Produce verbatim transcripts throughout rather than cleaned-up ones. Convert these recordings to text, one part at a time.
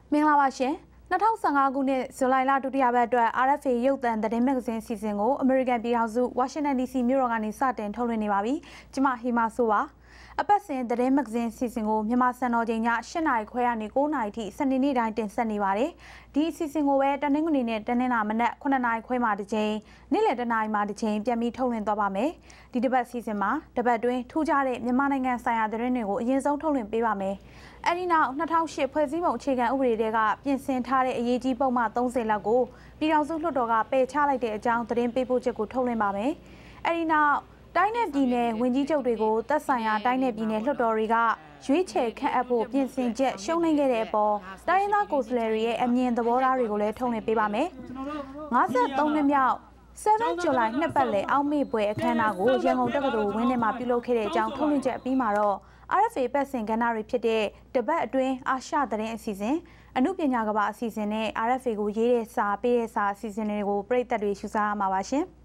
မင်္ဂလာပါရှင်၂၀၁၅ခုနှစ်ဇူလိုင်လဒုတိယပတ်အတွက် R F A ရုပ်သံသတင်းမဂ္ဂဇင်းစီစဉ်ကိုအမေရိကန်ပြည်ထောင်စုဝါရှင်တန် D C မြို့တော်ကနေစတင်ထုတ်လွှင့်နေပါပြီ။ကျွန်မဟီမာဆိုပါအပတ်စဉ်သတင်းမဂ္ဂဇင်းစီစဉ်ကိုမြန်မာစံတော်ချိန်ည၈နာရီခွဲကနေ၉နာရီထိစနေနေ့တိုင်းတင်ဆက်နေပါတယ်။ဒီအစီအစဉ်ကိုပဲတနင်္ဂနွေနဲ့တနင်္လာမနက်9နာရီခွဲမှတစ်ချိန်နေ့လယ်တနာရီမှတစ်ချိန်ပြန်ပြီးထုတ်လွှင့်သွားပါမယ်။ဒီတစ်ပတ်စီစဉ်မှာတစ်ပတ်တွင်းထူးခြားတဲ့မြန်မာနိုင်ငံဆိုင်ရာသတင်းတွေကိုအရင်ဆုံးထုတ်လွှင့်ပေးပါမယ်။အဲဒီနောက်၂၀၀၈ဖွဲ့စည်းပုံအခြေခံဥပဒေတွေကပြင်ဆင်ထားတဲ့အရေးကြီးပုံမှန်၃၀လောက်ကိုပြည်ထောင်စုလွှတ်တော်ကပယ်ချလိုက်တဲ့အကြောင်းသတင်းပေးပို့ချက်ကိုထုတ်လွှင့်ပါမယ်။အဲဒီနောက်တိုင်းနယ်ပြည်နယ်ဝန်ကြီးချုပ်တွေကိုသက်ဆိုင်ရာတိုင်းနယ်ပြည်နယ်လွှတ်တော်တွေကရွေးချယ်ခန့်အပ်ဖို့ပြင်ဆင်ချက်ရှုံးနိမ့်ခဲ့တဲ့အပေါ်တိုင်းရင်းသားကိုယ်စားလှယ်တွေရဲ့အမြင်သဘောထားတွေကိုလည်းထုတ်လွှင့်ပေးပါမယ်။၅၃နှစ်မြောက်7 July နှစ်ပတ်လည်အောက်မေ့ပွဲအခမ်းအနားကိုရန်ကုန်တက္ကသိုလ်ဝင်းထဲမှာပြုလုပ်ခဲ့တဲ့အကြောင်းထုတ်လွှင့်ချက်အပြီးမှာတော့ R F A ပတ်စဉ်ကဏ္ဍတွေဖြစ်တဲ့တပတ်အတွင်းအာရှသတင်းအစီအစဉ်အမှုပညာကမ္ဘာအစီအစဉ်နဲ့ R F A ကိုရေးတဲ့စာပေးတဲ့စာအစီအစဉ်တွေကိုပြည်သက်တွေရှုစားရမှာပါရှင်။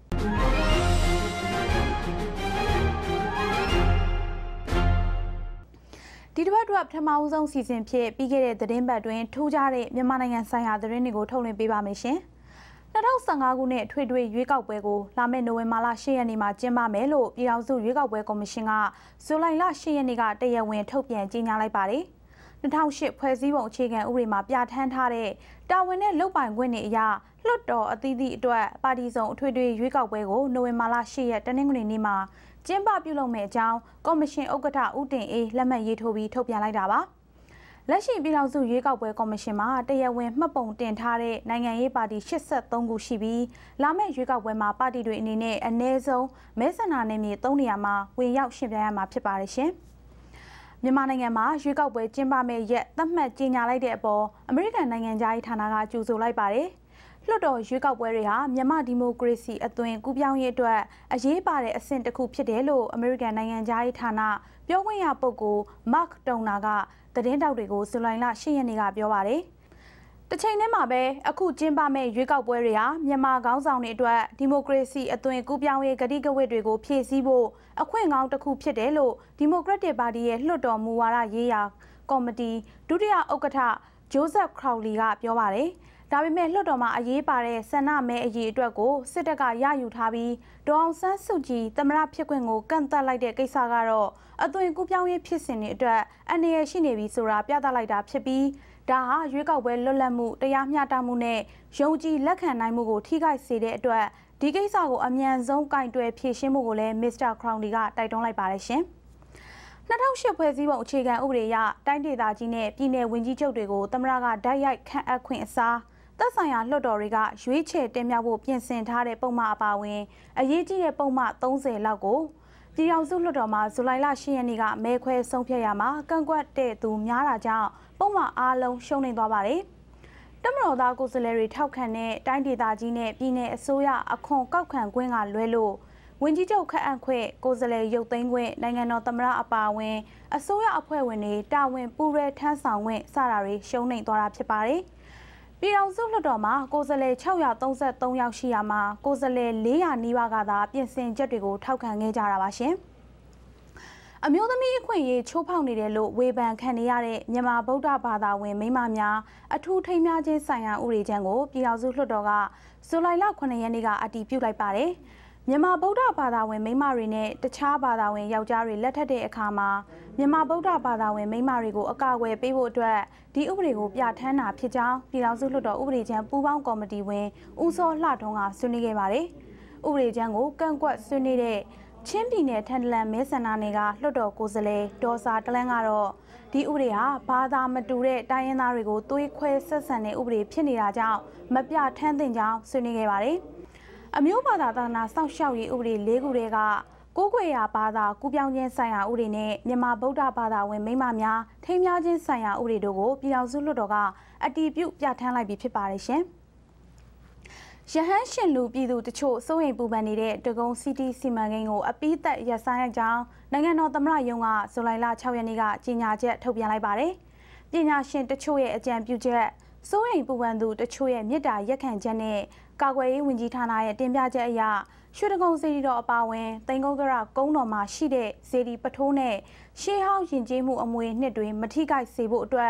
ဒီတစ်ပတ်အတွက်ပထမဦးဆုံးစီစဉ်ဖြစ်ပြီးခဲ့တဲ့သတင်းပတ်တွင်ထူးခြားတဲ့မြန်မာနိုင်ငံဆိုင်ရာသတင်းတွေကိုထုတ်လွှင့်ပေးပါမယ်ရှင်။၂၀၁၅ခုနှစ်ထွေထွေရွေးကောက်ပွဲကိုလာမယ့်နိုဝင်ဘာလ၈ရက်နေ့မှာကျင်းပမယ်လို့ပြည်ထောင်စုရွေးကောက်ပွဲကော်မရှင်ကဇူလိုင်လ၈ရက်နေ့ကတရားဝင်ထုတ်ပြန်ကြေညာလိုက်ပါတယ်။၂၀၀၈ဖွဲ့စည်းပုံအခြေခံဥပဒေမှာပြဋ္ဌာန်းထားတဲ့တာဝန်နဲ့လုပ်ပိုင်ခွင့်တွေအရလွှတ်တော်အသီးသီးအတွက်ပါတီစုံအထွေထွေရွေးကောက်ပွဲကိုနိုဝင်ဘာလ၈ရက်တနင်္ဂနွေနေ့မှာကျင်းပပြုလုပ်မယ့်အကြောင်းကော်မရှင်ဥက္ကဋ္ဌဦးတင်အေးလက်မှတ်ရေးထိုးပြီးထုတ်ပြန်လိုက်တာပါ။လက်ရှိပြည်ထောင်စုရွေးကောက်ပွဲကော်မရှင်မှာတရားဝင်မှတ်ပုံတင်ထားတဲ့နိုင်ငံရေးပါတီ၈၃ခုရှိပြီးလာမယ့်ရွေးကောက်ပွဲမှာပါတီတွေအနေနဲ့အနည်းဆုံးမဲဆန္ဒနယ်မြေ၃နေရာမှာဝင်ရောက်ရှင်ပြိုင်ရမှာဖြစ်ပါတယ်ရှင်။မြန်မာနိုင်ငံမှာရွေးကောက်ပွဲကျင်းပမယ့်ရက်သတ်မှတ်ကြေညာလိုက်တဲ့အပေါ်အမေရိကန်နိုင်ငံသားရေးဌာနကကြိုဆိုလိုက်ပါတယ်။လွှတ်တော်ရွေးကောက်ပွဲတွေဟာမြန်မာဒီမိုကရေစီအသွင်ကူးပြောင်းရေးအတွက်အရေးပါတဲ့အဆင့်တစ်ခုဖြစ်တယ်လို့အမေရိကန်နိုင်ငံသားရေးဌာနပြောခွင့်ရပုဂ္ဂိုလ် Mark Towner ကသတင်းတောက်တွေကိုဇူလိုင်လ၈ရက်နေ့ကပြောပါတယ်။တစ်ချိန်တည်းမှာပဲအခုကျင်းပမယ့်ရွေးကောက်ပွဲတွေဟာမြန်မာခေါင်းဆောင်တွေအတွက်ဒီမိုကရေစီအသွင်ကူးပြောင်းရေးကတိကဝတ်တွေကိုဖြည့်ဆည်းဖို့အခွင့်အကောင်းတစ်ခုဖြစ်တယ်လို့ဒီမိုကရက်တစ်ပါတီရဲ့လွှတ်တော်မူဝါဒရေးရာကော်မတီဒုတိယဥက္ကဋ္ဌ Joseph Crowley ကပြောပါတယ်။ဒါပေမဲ့လွှတ်တော်မှာအရေးပါတဲ့ဆန္ဒမဲအရေးအတွက်ကိုစစ်တပ်ကရယူထားပြီးဒေါအောင်ဆန်းစုကြည်သမ္မတဖြစ်ခွင့်ကိုကန့်သတ်လိုက်တဲ့ကိစ္စကတော့အသွင်ကူးပြောင်းရေးဖြစ်စဉ်တွေအတွက်အန္တရာယ်ရှိနေပြီဆိုတာပြသလိုက်တာဖြစ်ပြီးဒါဟာရွေးကောက်ပွဲလွတ်လပ်မှုတရားမျှတမှုနဲ့ယုံကြည်လက်ခံနိုင်မှုကိုထိခိုက်စေတဲ့အတွက်ဒီကိစ္စကိုအမြန်ဆုံးကင်တွယ်ဖြေရှင်းမှုကိုလည်း Mister Crowley ကတိုက်တွန်းလိုက်ပါတယ်ရှင်။၂၀၀၈ဖွဲ့စည်းပုံအခြေခံဥပဒေအရတိုင်းဒေသကြီးနဲ့ပြည်내ဝန်ကြီးချုပ်တွေကိုသမ္မတကတိုက်ရိုက်ခန့်အပ်ခွင့်အစားသက်ဆိုင်ရာလွှတ်တော်တွေကရွေးချယ်တင်မြှောက်ဖို့ပြင်ဆင်ထားတဲ့ပုံမှန်အပါအဝင်အရေးကြီးတဲ့ပုံမှန်၃၀လောက်ကိုပြည်ထောင်စုလွှတ်တော်မှာဇူလိုင်လ၈ရက်နေ့ကမဲခွဲဆုံးဖြတ်ရမှာကန့်ကွက်တဲ့သူများတာကြောင့်ပုံမှန်အားလုံးရှုံးနိမ့်သွားပါတယ်။တမတော်သားကိုယ်စားလှယ်တွေထောက်ခံတဲ့တိုင်းဒေသကြီးနဲ့ပြည်내အစိုးရအခွန်ကောက်ခံခွင့်ကလွဲလို့ဝန်ကြီးချုပ်ခန့်အပ်ခွင့်ကိုယ်စားလှယ်ရုပ်သိမ်းခွင့်နိုင်ငံတော်သမ္မတအပါအဝင်အစိုးရအဖွဲ့ဝင်တွေတာဝန်ပူးရဲထမ်းဆောင်ခွင့်စတာတွေရှုံးနိမ့်သွားတာဖြစ်ပါတယ်။ပြည်ထောင်စုလွှတ်တော်မှာကိုယ်စားလှယ်၆၃၃ယောက်ရှိရာမှာကိုယ်စားလှယ်၄၀၀နီးပါးကသာပြင်ဆင်ချက်တွေကိုထောက်ခံခဲ့ကြတာပါရှင်။အမျိုးသမီးအခွင့်အရေးချိုးဖောက်နေတယ်လို့ဝေဖန်ခံနေရတဲ့မြန်မာဗုဒ္ဓဘာသာဝင်မိန်းမများအထူးထိမ်းများခြင်းဆိုင်ရာဥပဒေကြမ်းကိုပြည်ထောင်စုလွှတ်တော်ကဇူလိုင်လခုနှစ်ရက်နေ့ကအတည်ပြုလိုက်ပါတယ်။မြန်မာဗုဒ္ဓဘာသာဝင်မိန်းမတွေနဲ့တခြားဘာသာဝင်ယောက်ျားတွေလက်ထပ်တဲ့အခါမှာမြန်မာဗုဒ္ဓဘာသာဝင်မိန်းမတွေကိုအကာအကွယ်ပေးဖို့အတွက်ဒီဥပဒေကိုပြဋ္ဌာန်းတာဖြစ်ကြောင်းပြည်ထောင်စုလွှတ်တော်ဥပဒေကြမ်းပူးပေါင်းကော်မတီဝင်ဦးစောလှထွန်းကဆွေးနွေးခဲ့ပါတယ်။ဥပဒေကြမ်းကိုကန့်ကွက်ဆွေးနွေးတဲ့ချင်းပြည်နယ်ထန်တလန်မဲဆန္ဒနယ်ကလွှတ်တော်ကိုယ်စားလှယ်ဒေါ်စာတလန်းကတော့ဒီဥပဒေဟာဘာသာမတူတဲ့တိုင်းရင်းသားတွေကိုသွေးခွဲဆက်ဆံတဲ့ဥပဒေဖြစ်နေတာကြောင့်မပြဋ္ဌာန်းသင့်ကြောင်းဆွေးနွေးခဲ့ပါတယ်။အမျိုးဘာသာသာသနာစောင့်ရှောက်ရေးဥပဒေ၄ခုတည်းကကိုးကွယ်ရာဘာသာကူးပြောင်းခြင်းဆိုင်ရာဥပဒေနဲ့မြန်မာဗုဒ္ဓဘာသာဝင်မိန်းမများထိမ်းများခြင်းဆိုင်ရာဥပဒေတို့ကိုပြည်ထောင်စုလွှတ်တော်ကအတည်ပြုပြဋ္ဌာန်းလိုက်ပြီးဖြစ်ပါတယ်ရှင်။ရဟန်းရှင်လူပြည်သူတချို့စိုးရိမ်ပူပန်နေတဲ့တကုံစီတီစီမံကိန်းကိုအပိသက်ရပ်ဆိုင်းလိုက်ကြောင်းနိုင်ငံတော်သမ္မတရုံးကဇူလိုင်လ၆ရက်နေ့ကကြေညာချက်ထုတ်ပြန်လိုက်ပါတယ်။ပညာရှင်တချို့ရဲ့အကြံပြုချက်စိုးရိမ်ပူပန်သူတချို့ရဲ့မေတ္တာရက်ခံချက်နဲ့ကာကွယ်ရေးဝန်ကြီးဌာနရဲ့တင်ပြချက်အရရွှေတကုံစေတီတော်အပါအဝင်သိမ်ကုန်းကရကုန်းတော်မှာရှိတဲ့စေတီပထိုးနဲ့ရှေးဟောင်းယဉ်ကျေးမှုအမွေနှစ်တွေမထိခိုက်စေဖို့အတွက်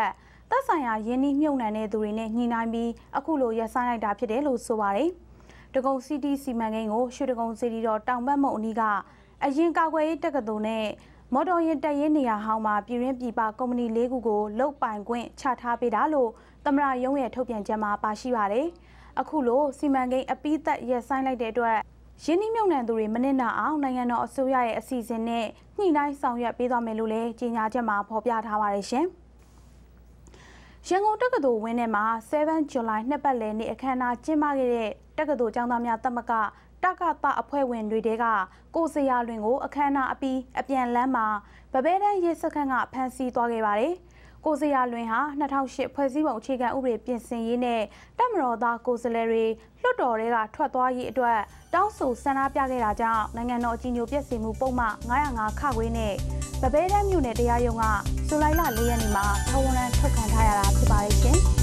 သက်ဆိုင်ရာရင်းနှီးမြှုပ်နှံတဲ့သူတွေနဲ့ညှိနှိုင်းပြီးအခုလိုရပ်ဆိုင်းလိုက်တာဖြစ်တယ်လို့ဆိုပါတယ်။တကုံစီတီစီမံကိန်းကိုရွှေတကုံစီတီတော်တောင်ဘက်မုံအနီးကအရင်ကာကွယ်ရေးတက္ကသိုလ်နဲ့မော်တော်ယာဉ်တပ်ရင်းနေရာဟောင်းမှာပြည်ရင်းပြည်ပကုမ္ပဏီလေးခုကိုလုတ်ပိုင်ခွင့်ချထားပေးတာလို့သမ္မတရုံးရဲ့ထုတ်ပြန်ချက်မှာပါရှိပါတယ်။အခုလိုစီမံကိန်းအပိသက်ရပ်ဆိုင်းလိုက်တဲ့အတွက်ရင်းနှီးမြှုပ်နှံသူတွေမနစ်နာအောင်နိုင်ငံတော်အစိုးရရဲ့အစီအစဉ်နဲ့ညှိနှိုင်းဆောင်ရွက်ပေးသွားမယ်လို့လည်းကြေညာချက်မှာဖော်ပြထားပါတယ်ရှင်။ရန်ကုန်တက္ကသိုလ်ဝင်းထဲမှာseven July နှစ်ပတ်လည်နေ့အခမ်းအနားကျင်းပခဲ့တဲ့တက္ကသိုလ်ကျောင်းသားများသမဂ္ဂတက္ကသအဖွဲ့ဝင်တွေတဲကကိုစရာလွင်ကိုအခမ်းအနားအပြီးအပြန်လမ်းမှာဗပဲတန်းရေးစခန်းကဖမ်းဆီးသွားခဲ့ပါတယ်။ကိုစရာလွင်ဟာ၂၀၀၈ဖွဲ့စည်းပုံအခြေခံဥပဒေပြင်ဆင်ရေးနဲ့တပ်မတော်သားကိုယ်စားလှယ်တွေလွှတ်တော်တွေကထွက်သွားရေးအတွက်တောင်းဆိုဆန္ဒပြခဲ့တာကြောင့်နိုင်ငံတော်အကြီးအကျယ်ပြည့်စုံမှုပုံမှန်၅၀၅ခခွေးနဲ့ဗပဲတန်းမြို့နယ်တရားရုံးကဇူလိုင်လ၄ရက်နေ့မှာထဝန်ရန်ထွက်ခံထားရတာဖြစ်ပါတယ်ရှင်။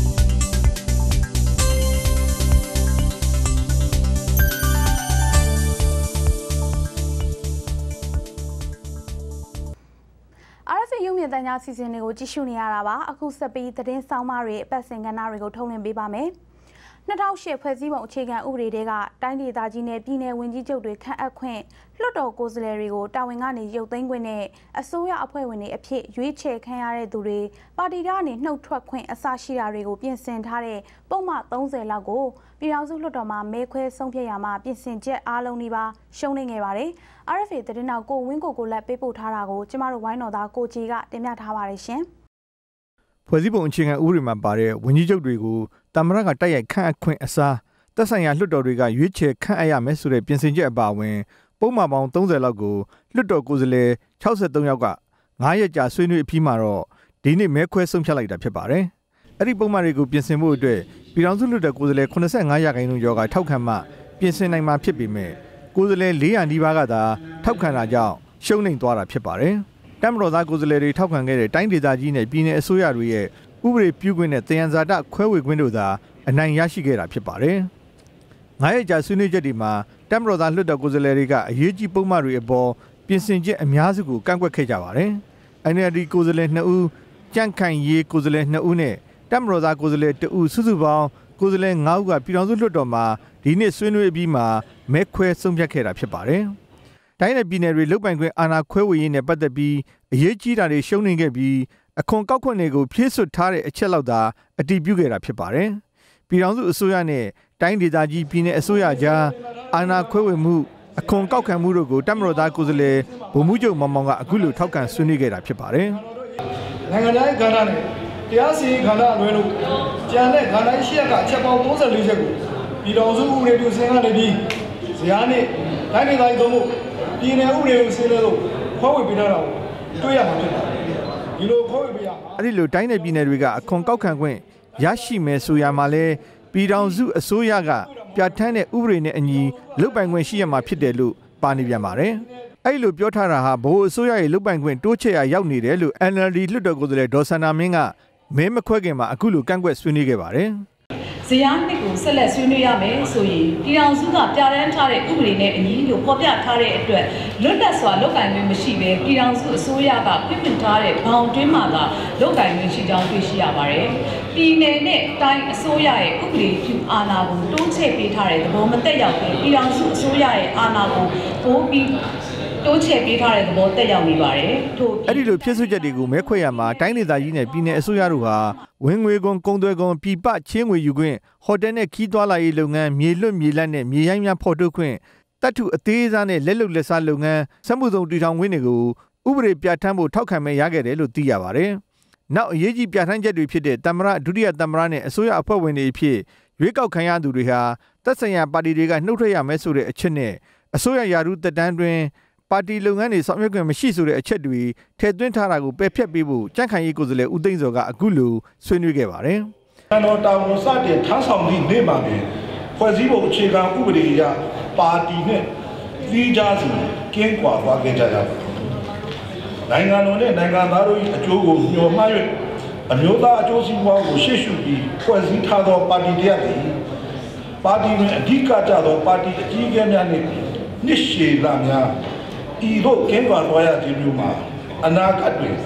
R F A ရုံမြင့်တန်းကြားစီစဉ်တွေကိုကြည့်ရှုနေရတာပါအခုဆက်ပြီးသတင်းဆောင်မတွေအပတ်စဉ်ကဏ္ဍတွေကိုထုတ်လွှင့်ပေးပါမယ်၂၀၀၈ဖွဲ့စည်းပုံအခြေခံဥပဒေတွေကတိုင်းဒေသကြီးနဲ့ပြည်내ဝန်ကြီးချုပ်တွေခန့်အပ်ခွင့်လွှတ်တော်ကိုယ်စားလှယ်တွေကိုတာဝန်ကနေရုပ်သိမ်းခွင့်နဲ့အစိုးရအဖွဲ့ဝင်တွေအဖြစ်ရွေးချယ်ခံရတဲ့သူတွေပါတီကနေနှုတ်ထွက်ခွင့်အစရှိတာတွေကိုပြင်ဆင်ထားတဲ့ပုံမှန်၃၀လောက်ကိုပြည်ထောင်စုလွှတ်တော်မှာမဲခွဲဆုံးဖြတ်ရမှာပြင်ဆင်ချက်အားလုံးဒီပါရှုံးနေခဲ့ပါတယ်R F A သတင်းတော်ကိုဝင်းကိုကိုလက်ပေးပို့ထားတာကိုကျမတို့ဝိုင်းတော်သားကိုကြီးကတင်ပြထားပါတယ်ရှင်။ဖွဲ့စည်းပုံအခြေခံဥပဒေမှာပါတဲ့ဝန်ကြီးချုပ်တွေကိုတမရကတိုက်ရိုက်ခန့်အပ်ခွင့်အစားသက်ဆိုင်ရာလွှတ်တော်တွေကရွေးချယ်ခန့်အပ်ရမယ်ဆိုတဲ့ပြင်ဆင်ချက်အပါအဝင်ပုံမှန်ပေါင်း၃၀လောက်ကိုလွှတ်တော်ကိုယ်စားလှယ်၆၃ယောက်က၅ရက်ကြာဆွေးနွေးအပြီးမှာတော့ဒီနေ့မဲခွဲဆုံးဖြတ်လိုက်တာဖြစ်ပါတယ်။အဲ့ဒီပုံမှန်တွေကိုပြင်ဆင်ဖို့အတွက်ပြည်ထောင်စုလွှတ်တော်ကိုယ်စားလှယ်၈၅ရာခိုင်နှုန်းကျော်ကထောက်ခံမှပြင်ဆင်နိုင်မှာဖြစ်ပေမဲ့ကိုယ်စားလှယ်၄ရာနီးပါးကသာထောက်ခံတာကြောင့်ရှုံးနိမ့်သွားတာဖြစ်ပါတယ်။တပ်မတော်သားကိုယ်စားလှယ်တွေထောက်ခံခဲ့တဲ့တိုင်းဒေသကြီးနဲ့ပြည်내အစိုးရတွေရဲ့ဥပဒေပြုခွင့်နဲ့တရားဇာတခွဲဝေခွင့်တို့သာအနိုင်ရရှိခဲ့တာဖြစ်ပါတယ်။ငါးရက်ကြာဆွေးနွေးချက်ဒီမှာတပ်မတော်သားလွှတ်တော်ကိုယ်စားလှယ်တွေကအရေးကြီးပုံမှန်တွေအပေါ်ပြင်ဆင်ချက်အများစုကိုကန့်ကွက်ခဲ့ကြပါတယ်။ N L D ကိုယ်စားလှယ်နှစ်ဦးကြန့်ခိုင်ရေးကိုယ်စားလှယ်နှစ်ဦးနဲ့တပ်မတော်သားကိုယ်စားလှယ်တဦးစုစုပေါင်းကိုယ်စားလှယ်၅ဦးကပြည်ထောင်စုလွှတ်တော်မှာဒီနေ့ဆွေးနွေးပြီးမှမဲခွဲဆုံးဖြတ်ခဲ့တာဖြစ်ပါတယ်။တိုင်းနယ်ပြည်နယ်တွေလုတ်ပိုင်ခွင့်အာဏာခွဲဝေရေးနဲ့ပတ်သက်ပြီးအရေးကြီးတာတွေရှုံးနေခဲ့ပြီးအခွန်ကောက်ခွင့်တွေကိုဖြည့်စွတ်ထားတဲ့အချက်လောက်သာအတည်ပြုခဲ့တာဖြစ်ပါတယ်။ပြည်ထောင်စုအစိုးရနဲ့တိုင်းဒေသကြီးပြည်내အစိုးရကြားအာဏာခွဲဝေမှုအခွန်ကောက်ခံမှုတို့ကိုတပ်မတော်သားကိုယ်စားလှယ်ဗိုလ်မှူးချုပ်မောင်မောင်ကအခုလိုထောက်ခံဆွေးနွေးခဲ့တာဖြစ်ပါတယ်။နိုင်ငံတိုင်းကဏ္ဍနဲ့တရားစီရင်ကဏ္ဍအလွဲလို့ကျန်တဲ့ကဏ္ဍရှိရကအချက်ပေါင်း၃၄ချက်ကိုပြည်ထောင်စုဥပဒေပြုစင်ကနေပြီးဇယားနဲ့တိုင်းဒေသကြီးသုံးဖို့ပြည်내ဥပဒေကိုစင်လို့ခွဲဝေပေးထားတာကိုတွေ့ရမှာဖြစ်ပါတယ်။ဒီလိုခွဲဝေပေးရမှာအဲ့ဒီလိုတိုင်းနယ်ပြည်နယ်တွေကအခွန်ကောက်ခံခွင့်ရရှိမယ်ဆိုရမှာလဲပြည်ထောင်စုအစိုးရကပြဋ္ဌာန်းတဲ့ဥပဒေနဲ့အညီလုတ်ပိုင်ခွင့်ရှိရမှာဖြစ်တယ်လို့ပါနေပြန်ပါတယ်။အဲ့လိုပြောထားတာဟာဗဟိုအစိုးရရဲ့လုတ်ပိုင်ခွင့်တိုးချဲ့ရရောက်နေတယ်လို့ N L D လွှတ်တော်ကိုယ်စားလှယ်ဒေါ်စန္ဒာမင်းကမဲမခွဲခင်မှာအခုလိုကန့်ကွက်ဆွေးနွေးခဲ့ပါတယ်။ဇယားနှစ်ကိုဆက်လက်ဆွေးနွေးရမယ်ဆိုရင်ပြည်ထောင်စုကပြဋ္ဌာန်းထားတဲ့ဥပဒေနဲ့အညီလို့ဖော်ပြထားတဲ့အတွက်လွတ်လပ်စွာလုပ်ကိုင်ခွင့်မရှိဘဲပြည်ထောင်စုအစိုးရကပြစ်မှတ်ထားတဲ့ဘောင်တွင်းမှာသာလုပ်ကိုင်ခွင့်ရှိကြောင်းတွေ့ရှိရပါတယ်။ပြည်내နဲ့တိုင်းအစိုးရရဲ့ဥပဒေပြုအာဏာကိုတိုးချဲ့ပေးထားတဲ့သဘောမသက်ရောက်ပြီးပြည်ထောင်စုအစိုးရရဲ့အာဏာကိုပိုပြီးတိုးချဲ့ပေးထားတဲ့သဘောတက်ရောက်နေပါတယ်ထို့အဲ့ဒီလိုဖြစ်စွချက်တွေကိုမဲခွဲရမှာတိုင်းဒေသကြီးနဲ့ပြည်내အစိုးရတို့ဟာဝင်ငွေကုန်ကုန်သွယ်ကုန်ပြည်ပချင်းငွေယူခွင့်ဟိုတယ်နဲ့ခီးသွွာလာရေးလုပ်ငန်းမြေလွတ်မြေလတ်နဲ့မြေရိုင်းများဖော်ထုတ်ခွင့်တပ်ထုအသေးစားနဲ့လက်လုံလက်စားလုပ်ငန်းစက်မှုစုံတည်ထောင်ခွင့်တွေကိုဥပဒေပြဋ္ဌာန်းဖို့ထောက်ခံမဲ့ရခဲ့တယ်လို့သိရပါတယ်။နောက်အရေးကြီးပြဋ္ဌာန်းချက်တွေဖြစ်တဲ့သမ္မတဒုတိယသမ္မတနဲ့အစိုးရအဖွဲ့ဝင်တွေအဖြစ်ရွေးကောက်ခံရသူတွေဟာသက်ဆိုင်ရာပါတီတွေကနှုတ်ထွက်ရမယ်ဆိုတဲ့အချက်နဲ့အစိုးရယာရုသက်တမ်းတွင်ပါတီလုပ်ငန်းတွေဆောင်ရွက်ခွင့်မရှိဆိုတဲ့အချက်တွေထည့်သွင်းထားတာကိုပယ်ဖျက်ပေးဖို့ကြန့်ခိုင်ရေးကိုယ်စားလှယ်ဦးသိန်းစောကအခုလိုဆွေးနွေးခဲ့ပါတယ်။ကျွန်တော်တာဝန်စတင်ထမ်းဆောင်သည့်နေ့မှာပင်ဖွဲ့စည်းပုံအခြေခံဥပဒေအရပါတီနဲ့သီးခြားစီကင်းကွာသွားခဲ့ကြရပါတယ်။နိုင်ငံတော်နဲ့နိုင်ငံသားတို့၏အကျိုးကိုမျှော်မှန်း၍အမျိုးသားအကျိုးစီးပွားကိုရှေ့ရှုပြီးဖွဲ့စည်းထားသောပါတီတရားသည်ပါတီတွင်အဓိကကျသောပါတီအကြီးအကဲများနှင့်နှစ်ရှည်လများဤသို့ကင်းကွာသွားရခြင်းမျိုးမှာအနာဂတ်တွင်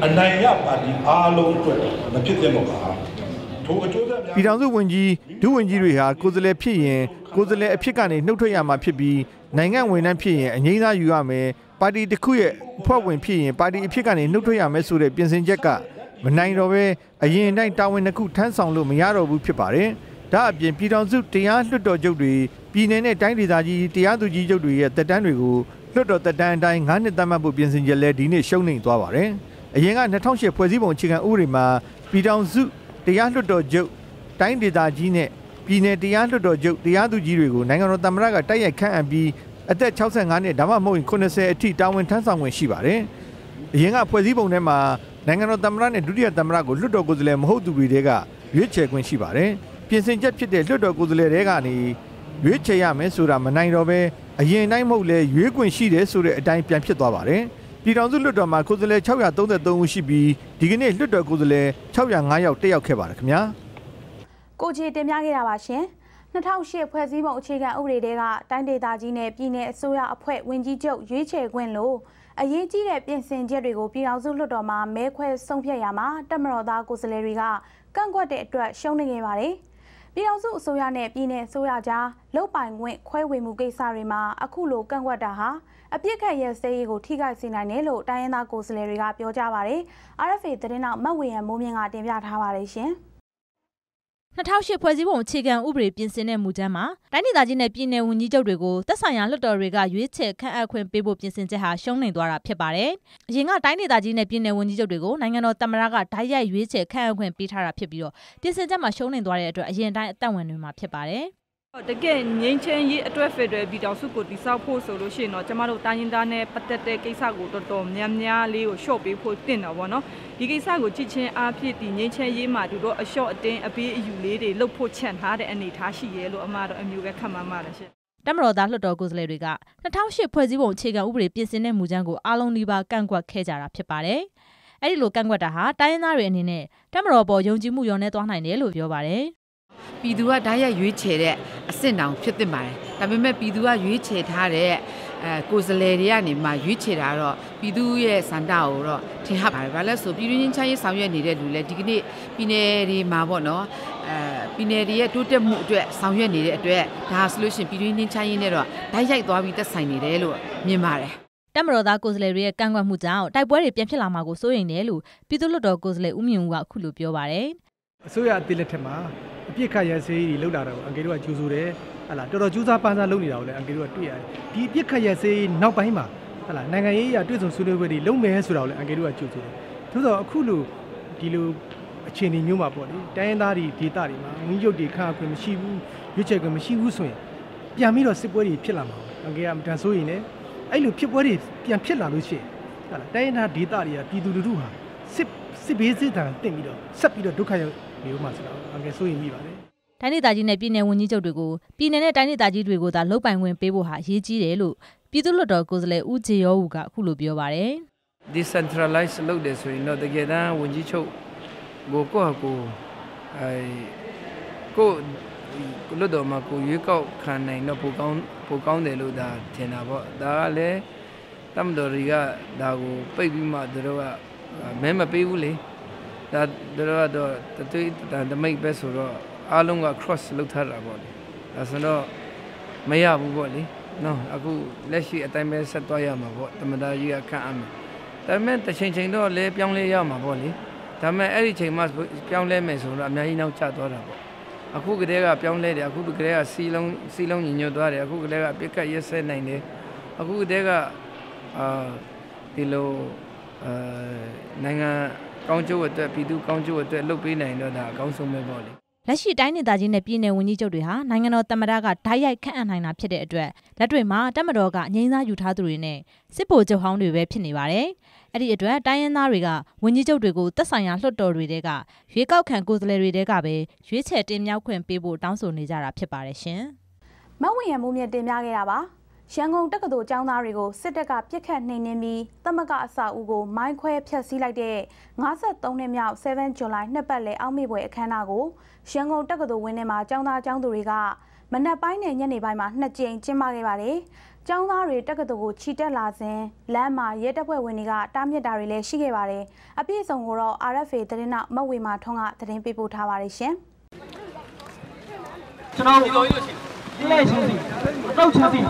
အနိုင်ရပါတီအားလုံးအတွက်မဖြစ်သင့်တော့ပါထိုအကျိုးဆက်များပြည်ထောင်စုဝန်ကြီးဒုဝန်ကြီးတွေဟာကိုယ်စားလှယ်ဖြစ်ရင်ကိုယ်စားလှယ်အဖြစ်ကနေနှုတ်ထွက်ရမှာဖြစ်ပြီးနိုင်ငံဝန်ထမ်းဖြစ်ရင်အငြိမ်းစားယူရမယ်ပါတီတစ်ခုရဲ့အဖွဲ့ဝင်ဖြစ်ရင်ပါတီအဖြစ်ကနေနှုတ်ထွက်ရမယ်ဆိုတဲ့ပြင်ဆင်ချက်ကမနိုင်တော့ပဲအရင်တိုင်းတာဝန်တစ်ခုထမ်းဆောင်လို့မရတော့ဘူးဖြစ်ပါတယ်ဒါအပြင်ပြည်ထောင်စုတရားလွှတ်တော်ချုပ်တွေပြည်내နဲ့တိုင်းဒေသကြီးတရားသူကြီးချုပ်တွေရဲ့တက်တန်းတွေကိုလွှတ်တော်တက်တန်းအတိုင်း၅နှစ်သတ်မှတ်ဖို့ပြင်ဆင်ချက်လဲဒီနေ့ရှုံးနိမ့်သွားပါတယ်အရင်က၂၀၀၈ဖွဲ့စည်းပုံအခြေခံဥပဒေမှာပြည်ထောင်စုတရားလွှတ်တော်ချုပ်တိုင်းဒေသကြီးနဲ့ပြည်내တရားလွှတ်တော်ချုပ်တရားသူကြီးတွေကိုနိုင်ငံတော်သမ္မတကတိုက်ရိုက်ခန့်အပ်ပြီးအသက်၆၅နှစ်ဒါမှမဟုတ်ရင်၇၀အထိတာဝန်ထမ်းဆောင်ခွင့်ရှိပါတယ်အရင်ကဖွဲ့စည်းပုံထဲမှာနိုင်ငံတော်သမ္မတနဲ့ဒုတိယသမ္မတကိုလွှတ်တော်ကိုယ်စားလှယ်မဟုတ်သူတွေကရွေးချယ်ခွင့်ရှိပါတယ်ပြင်ဆင်ချက်ဖြစ်တဲ့လွှတ်တော်ကိုယ်စားလှယ်တွေကနေရွေးချယ်ရမယ်ဆိုတာမနိုင်တော့ပဲအရင်တိုင်းမဟုတ်လဲရွေးခွင့်ရှိတယ်ဆိုတဲ့အတိုင်းပြန်ဖြစ်သွားပါတယ်ပြည်ထောင်စုလွှတ်တော်မှာကိုယ်စားလှယ်၆၃၃ဦးရှိပြီးဒီကနေ့လွှတ်တော်ကိုယ်စားလှယ်၆၀၅ယောက်တက်ရောက်ခဲ့ပါတယ်ခင်ဗျာကိုကြီးတင်ပြခဲ့တာပါရှင်၂၀၀၈ဖွဲ့စည်းပုံအခြေခံဥပဒေတွေကတိုင်းဒေသကြီးနဲ့ပြည်내အစိုးရအဖွဲ့ဝင်ကြီးချုပ်ရွေးချယ်ခွင့်လို့အရေးကြီးတဲ့ပြင်ဆင်ချက်တွေကိုပြည်ထောင်စုလွှတ်တော်မှာမဲခွဲဆုံးဖြတ်ရမှာတပ်မတော်သားကိုယ်စားလှယ်တွေကကန့်ကွက်တဲ့အတွက်ရှုံးနေခဲ့ပါတယ်ပြည်ထောင်စုအစိုးရနဲ့ပြည်내အစိုးရကြားလုတ်ပိုင်ခွင့်ခွဲဝေမှုကိစ္စတွေမှာအခုလိုကန့်ကွက်တာဟာအပြစ်ခတ်ရဲစဲရေးကိုထိခိုက်စေနိုင်တယ်လို့တိုင်းရင်းသားကိုယ်စားလှယ်တွေကပြောကြပါတယ် R F A သတင်းနောက်မတ်ဝေရန်မိုးမြင့်ကတင်ပြထားပါတယ်ရှင်၂၀၀၈ဖွဲ့စည်းပုံအခြေခံဥပဒေပြင်ဆင်တဲ့မူကြမ်းမှာတိုင်းဒေသကြီးနဲ့ပြည်내ဝန်ကြီးချုပ်တွေကိုသက်ဆိုင်ရာလွှတ်တော်တွေကရွေးချယ်ခန့်အပ်ခွင့်ပေးဖို့ပြင်ဆင်ချက်ဟာရှုံးနိမ့်သွားတာဖြစ်ပါတယ်။အရင်ကတိုင်းဒေသကြီးနဲ့ပြည်내ဝန်ကြီးချုပ်တွေကိုနိုင်ငံတော်သမ္မတကဓာတ်ရိုက်ရွေးချယ်ခန့်အပ်ခွင့်ပေးထားတာဖြစ်ပြီးတော့ပြင်ဆင်ချက်မှာရှုံးနိမ့်သွားတဲ့အတွက်အရင်တိုင်းအသက်ဝင်နေမှာဖြစ်ပါတယ်တကယ်ငင်းချင်းရေးအတွက်ဖက်ဒရယ်ပြည်ထောင်စုကိုတည်ဆောက်ဖို့ဆိုလို့ရှိရင်တော့ကျမတို့တိုင်းရင်းသားနဲ့ပတ်သက်တဲ့ကိစ္စကိုတော်တော်များများလေးကိုရှော့ပေးဖို့တင်တော့ဗောနော်ဒီကိစ္စကိုကြည့်ချင်းအားဖြင့်ဒီငင်းချင်းရေးမှာသူတို့အလျှော့အတင်းအပေးအယူလေးတွေလှုပ်ဖို့ချန်ထားတဲ့အနေအထားရှိရဲလို့အမှားတော့အမျိုးပဲခန့်မှန်းပါတယ်ရှင်တပ်မတော်သားလွှတ်တော်ကိုယ်စားလှယ်တွေက၂၀၀၈ဖွဲ့စည်းပုံအခြေခံဥပဒေပြင်ဆင်တဲ့မူကြမ်းကိုအားလုံးဒီပါကန့်ကွက်ခဲ့ကြတာဖြစ်ပါတယ်အဲ့ဒီလိုကန့်ကွက်တာဟာတိုင်းရင်းသားတွေအနေနဲ့တပ်မတော်ပေါ်ယုံကြည်မှုလျော့နည်းသွားနိုင်တယ်လို့ပြောပါတယ်ပြည်သူကဓာတ်ရိုက်ရွေးချယ်တဲ့အဆင့်တောင်ဖြစ်သင့်ပါတယ်ဒါပေမဲ့ပြည်သူကရွေးချယ်ထားတဲ့အဲကိုယ်စားလှယ်တွေကနေမှရွေးချယ်တာတော့ပြည်သူရဲ့စံတာကိုတော့ထင်ဟပ်ပါတယ်ဘာလဲဆိုပြည်တွင်းချင်းချမ်းရေးဆောင်ရွက်နေတဲ့လူလည်းဒီကနေ့ပြည်내တွေမှာပေါ့နော်အဲပြည်내တွေရဲ့တိုးတက်မှုအတွက်ဆောင်ရွက်နေတဲ့အတွက်ဒါဆိုလို့ရှိရင်ပြည်တွင်းချင်းချမ်းရေးနဲ့တော့ဓာတ်ရိုက်သွားပြီးသက်ဆိုင်နေတယ်လို့မြင်ပါတယ်တပ်မတော်သားကိုယ်စားလှယ်တွေရဲ့ကန့်ကွက်မှုကြောင့်တိုက်ပွဲတွေပြန်ဖြစ်လာမှာကိုစိုးရိမ်တယ်လို့ပြည်သူ့လွှတ်တော်ကိုယ်စားလှယ်ဦးမြင့်ဦးကအခုလိုပြောပါတယ်အစိုးရအသစ်လက်ထက်မှာအပြစ်ခတ်ရဲစေးတွေလှုပ်လာတာကိုအန်ကေတို့ကကြိုးဆိုတယ်ဟလာတော်တော်ကြိုးစားပန်းစားလုပ်နေတာကိုလည်းအန်ကေတို့ကတွေ့ရတယ်ဒီအပြစ်ခတ်ရဲစေးနောက်ပိုင်းမှာဟလာနိုင်ငံရေးအရာတွေ့ဆုံဆွေးနွေးပွဲတွေလုပ်မယ်ဆိုတာကိုလည်းအန်ကေတို့ကကြိုးဆိုတယ်သို့တော့အခုလိုဒီလိုအခြေအနေမျိုးမှာပေါ့လေတိုင်းရင်းသားတွေဒေသတွေမှာဝင်းရုပ်တွေခါခွင့်မရှိဘူးရွေးချယ်ခွင့်မရှိဘူးဆိုရင်ပြန်ပြီးတော့စစ်ပွဲတွေဖြစ်လာမှာအန်ကေကအမတန်ဆိုရင်လည်းအဲ့လိုဖြစ်ပွဲတွေပြန်ဖြစ်လာလို့ရှိရင်ဟလာတိုင်းရင်းသားဒေသတွေကပြည်သူလူထုဟာစစ်စစ်ဘေးစစ်တမ်းတင်ပြီးတော့ဆက်ပြီးတော့ဒုက္ခရောက်မျိုးမှာဆိုတာအငယ်ဆိုရင်မိပါတယ်တိုင်းဒေသကြီးနဲ့ပြည်내ဝန်ကြီးချုပ်တွေကိုပြည်내နဲ့တိုင်းဒေသကြီးတွေကိုသာလုတ်ပိုင်ခွင့်ပေးဖို့ဟာအရေးကြီးတယ်လို့ပြည်သူ့လွှတ်တော်ကိုယ်စားလှယ်ဦးဂျေယောဦးကအခုလိုပြောပါတယ် decentralize လုပ်တယ်ဆိုရင်တော့တကယ်တမ်းဝန်ကြီးချုပ်ကိုကိုယ့်ဟာကိုယ်အဲကိုလွှတ်တော်မှာကိုရွေးကောက်ခံနိုင်တော့ပိုကောင်းပိုကောင်းတယ်လို့ဒါထင်တာပေါ့ဒါကလည်းတမတော်တွေကဒါကိုပိတ်ပြီးမှသူတို့ကမဲမပေးဘူးလေဒါတို့ကတော့တတိတမိတ်ပဲဆိုတော့အားလုံးက cross လုပ်ထားတာပေါ့လေဒါဆိုတော့မရဘူးပေါ့လေနော်အခုလက်ရှိအတိုင်းပဲဆက်သွားရမှာပေါ့တမန်တော်ကြီးကခန့်အပ်မယ်ဒါပေမဲ့တစ်ချိန်ချိန်တော့လဲပြောင်းလဲရမှာပေါ့လေဒါပေမဲ့အဲ့ဒီချိန်မှပြောင်းလဲမယ်ဆိုတော့အများကြီးနောက်ကျသွားတာပေါ့အခုကတည်းကပြောင်းလဲတယ်အခုကတည်းကစီလုံးစီလုံးညညွတ်သွားတယ်အခုကတည်းကပြစ်ကတ်ရက်စဲနိုင်တယ်အခုကတည်းကအာဒီလိုအာနိုင်ငံကောင်းကျိုးအတွက်ပြည်သူကောင်းကျိုးအတွက်လုပ်ပေးနိုင်တော့ဒါအကောင်းဆုံးပဲပေါ့လေလက်ရှိတိုင်းဒေသကြီးနဲ့ပြည်내ဝန်ကြီးချုပ်တွေဟာနိုင်ငံတော်သမ္မတကဓာတ်ရိုက်ခန့်အပ်နိုင်တာဖြစ်တဲ့အတွက်လက်တွေ့မှာတပ်မတော်ကအငြိမ်းစားယူထားသူတွေနဲ့စစ်ဗိုလ်ချုပ်ဟောင်းတွေပဲဖြစ်နေပါတယ်။အဲ့ဒီအတွက်တိုင်းရင်းသားတွေကဝန်ကြီးချုပ်တွေကိုသက်ဆိုင်ရာလွှတ်တော်တွေတဲကရွေးကောက်ခံကိုယ်စားလှယ်တွေတဲကပဲရွေးချယ်တင်မြှောက်ခွင့်ပေးဖို့တောင်းဆိုနေကြတာဖြစ်ပါတယ်ရှင်။မဝင်းရမိုးမြင့်တင်ပြခဲ့တာပါ။ရန်ကုန်တက္ကသိုလ်ကျောင်းသားတွေကိုစစ်တပ်ကပြစ်ခတ်နှိမ်နင်းပြီးသမဂအဆောက်အဦကိုမိုင်းခွဲဖျက်ဆီးလိုက်တဲ့၅၃နှစ်မြောက်7 July နှစ်ပတ်လည်အောက်မေ့ပွဲအခမ်းအနားကိုရန်ကုန်တက္ကသိုလ်ဝင်းထဲမှာကျောင်းသားကျောင်းသူတွေကမနက်ပိုင်းနဲ့ညနေပိုင်းမှာနှစ်ကြိမ်ကျင်းပခဲ့ပါတယ်။ကျောင်းသားတွေတက္ကသိုလ်ကိုချီတက်လာစဉ်လမ်းမှာရဲတပ်ဖွဲ့ဝင်တွေကတားမြစ်တာတွေလည်းရှိခဲ့ပါတယ်။အပြည့်အစုံကိုတော့ R F A သတင်းနောက်မဝေမာထွန်းကသတင်းပေးပို့ထားပါတယ်ရှင်။ကျွန်တော်တို့ဒီလိုက်ချင်းစီတောက်ချစီ